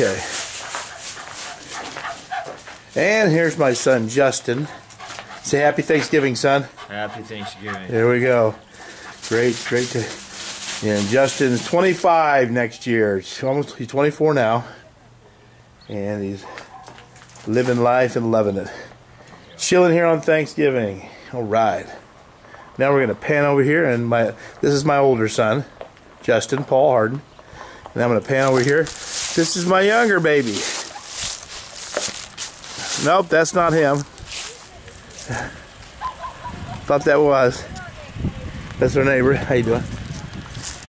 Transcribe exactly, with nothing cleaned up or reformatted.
Okay. And here's my son, Justin. Say happy Thanksgiving, son. Happy Thanksgiving. There we go. Great, great to... Yeah, and Justin's twenty-five next year. He's almost, he's twenty-four now. And he's living life and loving it. Chilling here on Thanksgiving. All right. Now we're going to pan over here, and my this is my older son, Justin, Paul Harden. And I'm going to pan over here. This is my younger baby. Nope, that's not him. Thought that was. That's our neighbor. How you doing?